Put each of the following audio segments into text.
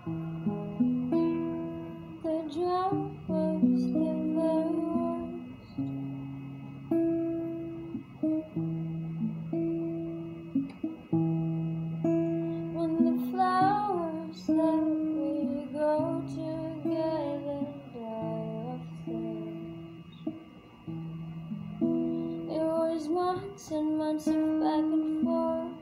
The drought was the very worst. When the flowers that we grow together die of thirst. It was months and months of back and forth.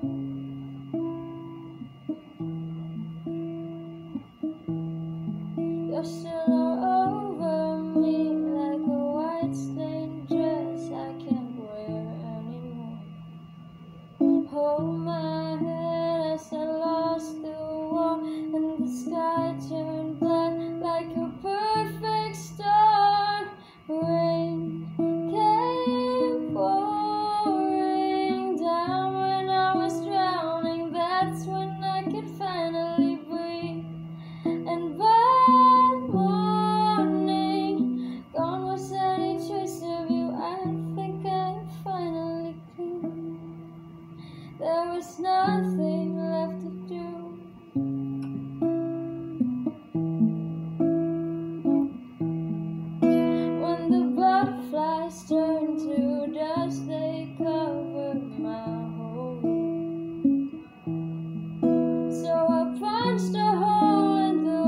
You're still all over me like a white stained dress I can't wear anymore. Hold my head as I lost the war, and the sky turned black like a perfect storm. Rain came pouring down when I was drowning. That's when I could finally breathe. And by morning, gone was any trace of you. I think I'm finally clean. There was nothing left to do. When the butterflies turn to dust, they cover my whole room. So I punched a hole in the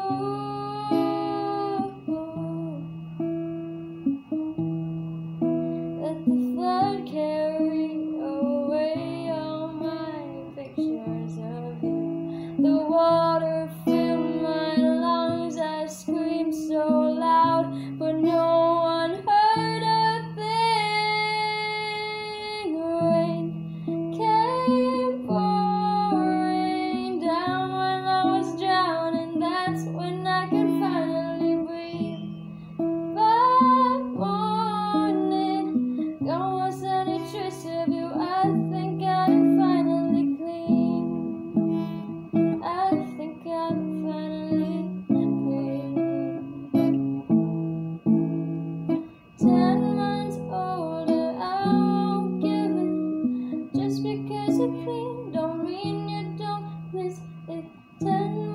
roof. Let the flood carry away all my pictures of you. The water filled my lungs. I screamed so loud, but no one heard a thing. Rain came pouring down when I was drowning. That's when I could finally breathe. By morning, gone was any trace of you. I think I'm finally clean. I think I'm finally clean. 10 months older, I won't give in. Just because you're clean don't mean you don't miss it. 10